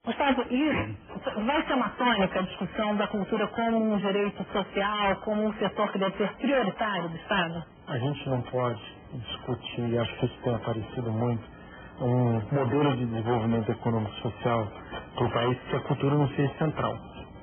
Gustavo, e vai ser uma tônica a discussão da cultura como um direito social, como um setor que deve ser prioritário do Estado? A gente não pode discutir, acho que isso tem aparecido muito, um modelo de desenvolvimento econômico e social para o país que a cultura não seja central.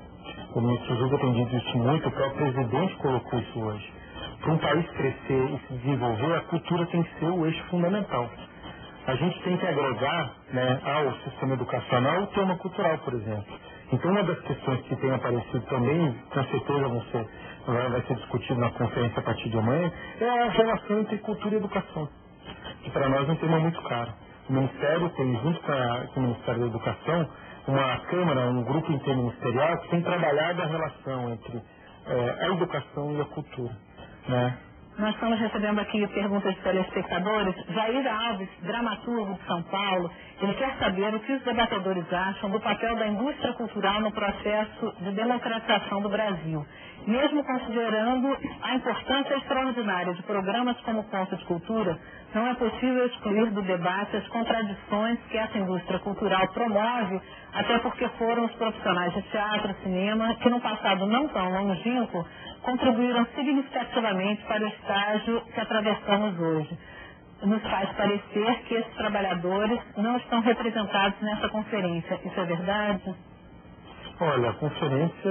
O ministro Zucca tem dito isso muito, o próprio presidente colocou isso hoje. Para um país crescer e se desenvolver, a cultura tem que ser o eixo fundamental. A gente tem que agregar, né, ao sistema educacional o tema cultural, por exemplo. Então, uma das questões que tem aparecido também, com certeza vai ser discutido na conferência a partir de amanhã, é a relação entre cultura e educação, que para nós é um tema muito caro. O Ministério tem, junto com o Ministério da Educação, uma Câmara, um grupo interministerial que tem trabalhado a relação entre a educação e a cultura, né? Nós estamos recebendo aqui perguntas de telespectadores. Jair Alves, dramaturgo de São Paulo, ele quer saber o que os debatedores acham do papel da indústria cultural no processo de democratização do Brasil. Mesmo considerando a importância extraordinária de programas como o Ponto de Cultura, não é possível excluir do debate as contradições que essa indústria cultural promove, até porque foram os profissionais de teatro, cinema, que no passado não tão longínquo, contribuíram significativamente para o estágio que atravessamos hoje. Nos faz parecer que esses trabalhadores não estão representados nessa conferência. Isso é verdade? Olha, a conferência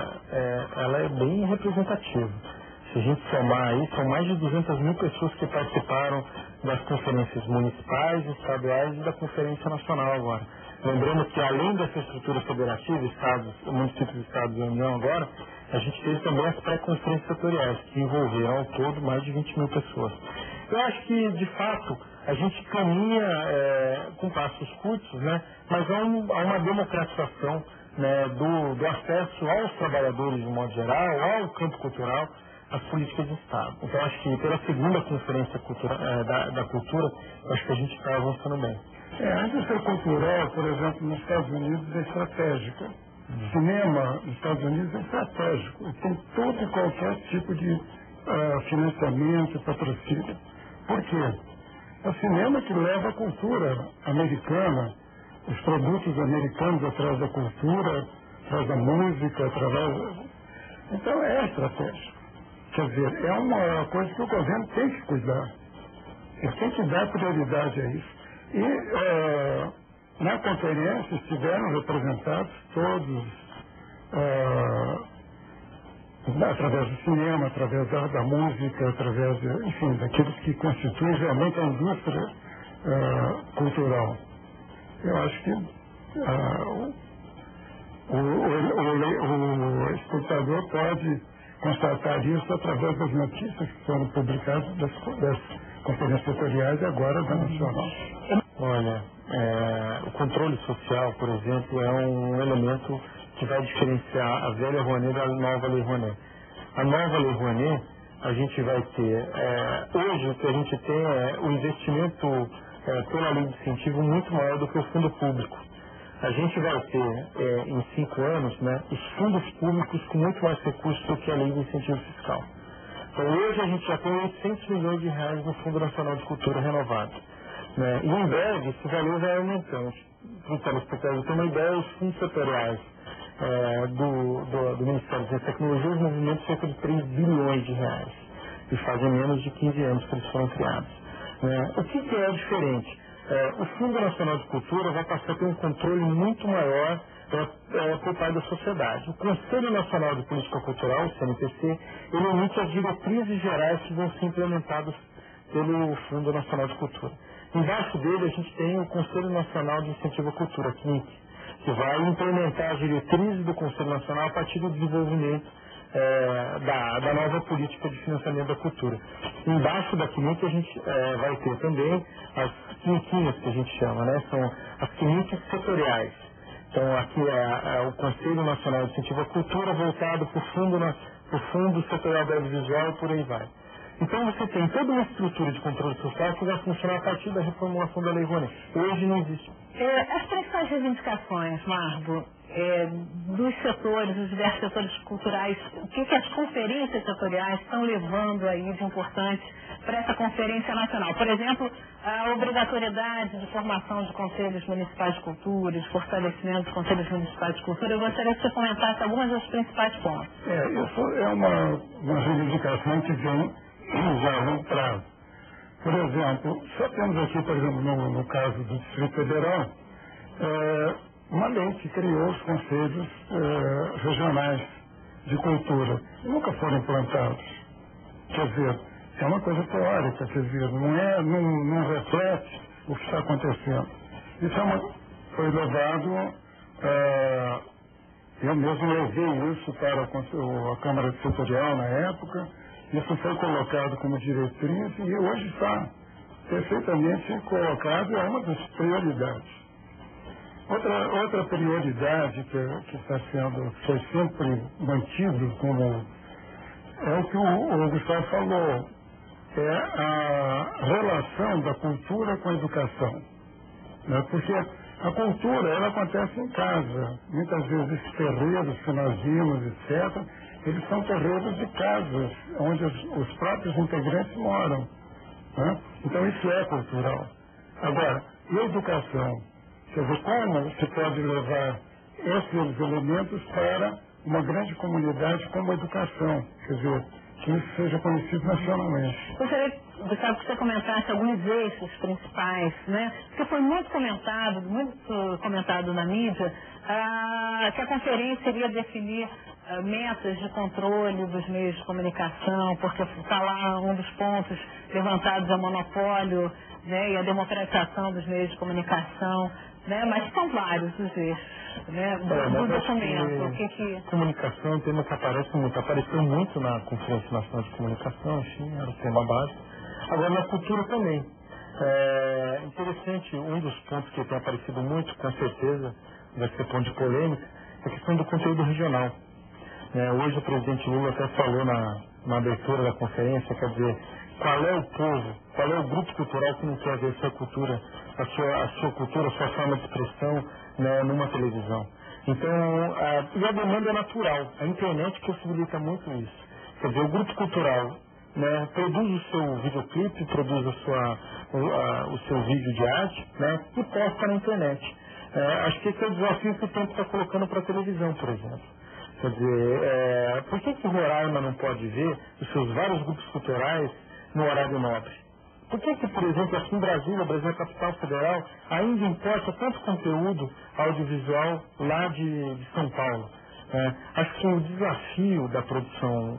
ela é bem representativa. Se a gente somar aí, são mais de 200 mil pessoas que participaram das conferências municipais, estaduais e da Conferência Nacional agora. Lembrando que além dessa estrutura federativa, estados, municípios, estados e União agora, a gente teve também as pré-conferências setoriais, que envolveram ao todo mais de 20 mil pessoas. Eu acho que, de fato, a gente caminha com passos curtos, né, mas há uma democratização, né, do acesso aos trabalhadores, de modo geral, ao campo cultural, às políticas de Estado. Então, acho que pela segunda conferência da cultura, acho que a gente está avançando bem. A indústria cultural, por exemplo, nos Estados Unidos é estratégica. O cinema nos Estados Unidos é estratégico. Tem todo e qualquer tipo de financiamento e patrocínio. Por quê? É o cinema que leva a cultura americana, os produtos americanos atrás da cultura, atrás da música, através... Então é estratégico. Quer dizer, é uma coisa que o governo tem que cuidar. Ele tem que dar prioridade a isso. E na conferência estiveram representados todos, através do cinema, através da música, através, enfim, daqueles que constituem realmente a indústria cultural. Eu acho que o espectador pode constatar isso através das notícias que foram publicadas das conferências setoriais e agora da Nacional. Olha, o controle social, por exemplo, é um elemento que vai diferenciar a velha Rouanet da nova Lei Rouanet. A nova Lei Rouanet, a gente vai ter, hoje o que a gente tem é o investimento pela lei de incentivo muito maior do que o fundo público. A gente vai ter, em 5 anos, né, os fundos públicos com muito mais recursos do que a lei de incentivo fiscal. Então hoje a gente já tem 800 milhões de reais no Fundo Nacional de Cultura renovado. Né? E em breve esse valor vai aumentando. Para os telespectadores terem uma ideia, os fundos setoriais do Ministério da Tecnologia, os movimentos cerca de 3 bilhões de reais. E fazem menos de 15 anos que eles foram criados. Né? O que é diferente? O Fundo Nacional de Cultura vai passar a ter um controle muito maior por parte da sociedade. O Conselho Nacional de Política Cultural, o CNPC, ele emite as diretrizes gerais que vão ser implementadas pelo Fundo Nacional de Cultura. Embaixo dele a gente tem o Conselho Nacional de Incentivo à Cultura, CNIC, que vai implementar as diretrizes do Conselho Nacional a partir do desenvolvimento da nova política de financiamento da cultura. Embaixo da CNIC a gente vai ter também as quinquinhas, que a gente chama, né? São as CNICs setoriais. Então aqui é o Conselho Nacional de Incentivo à Cultura voltado para o Fundo Setorial do Audiovisual e por aí vai. Então você tem toda uma estrutura de controle social que vai funcionar a partir da reformulação da Lei Rouanet. Hoje não existe. As principais reivindicações, Margo, dos setores, dos diversos setores culturais, o que as conferências setoriais estão levando aí de importante para essa conferência nacional? Por exemplo, a obrigatoriedade de formação de conselhos municipais de cultura, de fortalecimento dos conselhos municipais de cultura. Eu gostaria que você comentasse algumas das principais pontos. Isso é uma reivindicação que vem já há um prazo. Por exemplo, só temos aqui, por exemplo, no caso do Distrito Federal, uma lei que criou os conselhos regionais de cultura. Nunca foram implantados. Quer dizer, é uma coisa teórica, quer dizer, não reflete o que está acontecendo. Isso foi levado, eu mesmo levei isso para a Câmara Setorial na época. Isso foi colocado como diretriz e hoje está perfeitamente colocado, é uma das prioridades. Outra prioridade que foi sempre mantido como é o que o Gustavo falou, é a relação da cultura com a educação. Né? Porque a cultura, ela acontece em casa. Muitas vezes esses terreiros que nós vimos, etc., eles são terreiros de casas, onde os próprios integrantes moram. Né? Então isso é cultural. Agora, e a educação? Quer dizer, como se pode levar esses elementos para uma grande comunidade como a educação? Quer dizer, que isso seja conhecido nacionalmente. Gostaria, Gustavo, que você comentasse alguns eixos principais, né? Porque foi muito comentado na mídia, que a conferência iria definir metas de controle dos meios de comunicação, porque está lá um dos pontos levantados é o monopólio, né, e a democratização dos meios de comunicação, né? Mas são vários os eixos. Né, do documento. Comunicação é um tema que apareceu muito na Conferência Nacional de Comunicação, enfim, era o tema básico. Agora na cultura também. É interessante, um dos pontos que tem aparecido muito, com certeza, vai ser ponto de polêmica, é a questão do conteúdo regional. Hoje o presidente Lula até falou na abertura da conferência, quer dizer, qual é o povo, qual é o grupo cultural que não quer ver a sua cultura, a sua forma de expressão, né, numa televisão. Então, e a demanda é natural. A internet possibilita muito isso. Quer dizer, o grupo cultural, né, produz o seu videoclipe, produz o seu vídeo de arte, né, e posta na internet. Acho que esse é o desafio que o tempo está colocando para a televisão, por exemplo. Quer dizer, por que o Roraima não pode ver os seus vários grupos culturais no horário nobre? Por que, por exemplo, aqui em Brasília, Brasil é a capital federal, ainda importa tanto conteúdo audiovisual lá de São Paulo? Acho que o desafio da produção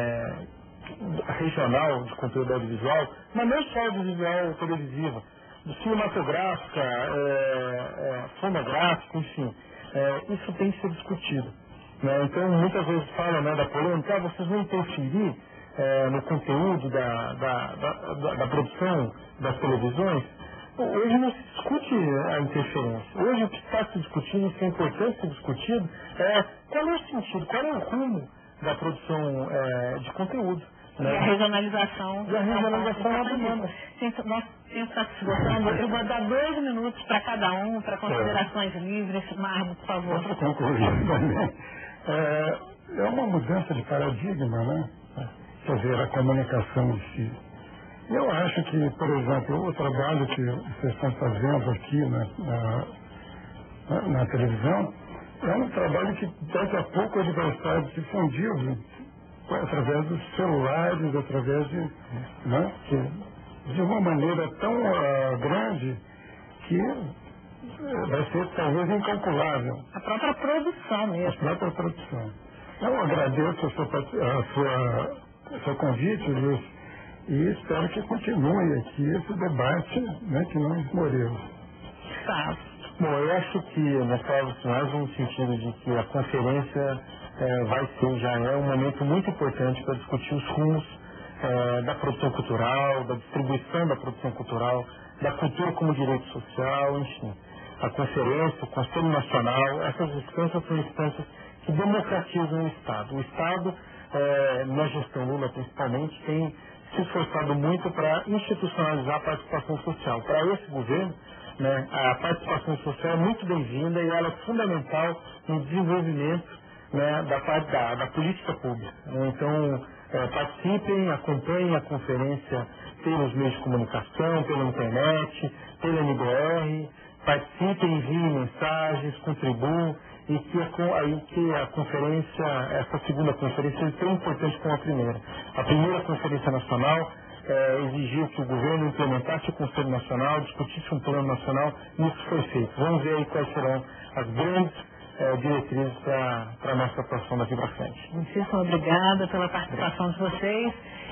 regional de conteúdo audiovisual, mas não só audiovisual televisiva, cinematográfica, fonográfica, enfim, isso tem que ser discutido. Né? Então, muitas vezes falam, né, da polêmica, vocês vão interferir no conteúdo da produção das televisões. Hoje não se discute a interferência. Hoje o que está se discutindo, o que é importante ser discutido, é qual é o sentido, qual é o rumo da produção de conteúdo. Né? E a regionalização. E a regionalização é a demanda. Nós temos que estar se esgotando. Eu vou dar 2 minutos para cada um, para considerações livres. Margo, por favor. Para concluir também. É uma mudança de paradigma, né? Quer dizer, a comunicação em si. Eu acho que, por exemplo, o trabalho que vocês estão fazendo aqui na televisão é um trabalho que daqui a pouco ele vai estar difundido através dos celulares, através de uma maneira tão grande que vai ser talvez incalculável. A própria produção mesmo. A própria produção. Eu agradeço o seu convite, Luiz, e espero que continue aqui esse debate, né, que não morreu. Tá. Bom, eu acho que nós falamos mais no sentido de que a conferência já é um momento muito importante para discutir os rumos da produção cultural, da distribuição da produção cultural, da cultura como direito social, enfim. A conferência, o Conselho Nacional, essas instâncias são instâncias que democratizam o Estado. O Estado, na gestão Lula principalmente, tem se esforçado muito para institucionalizar a participação social. Para esse governo, né, a participação social é muito bem-vinda e ela é fundamental no desenvolvimento, né, da parte da política pública. Então, participem, acompanhem a conferência pelos meios de comunicação, pela internet, pela MBR, participem, enviem mensagens, contribuam e que a conferência, essa segunda conferência, é tão importante como a primeira. A primeira conferência nacional exigiu que o governo implementasse o Conselho Nacional, discutisse um plano nacional, e isso foi feito. Vamos ver aí quais serão as grandes diretrizes para a nossa atuação daqui para frente. Muitíssimo obrigada pela participação de vocês.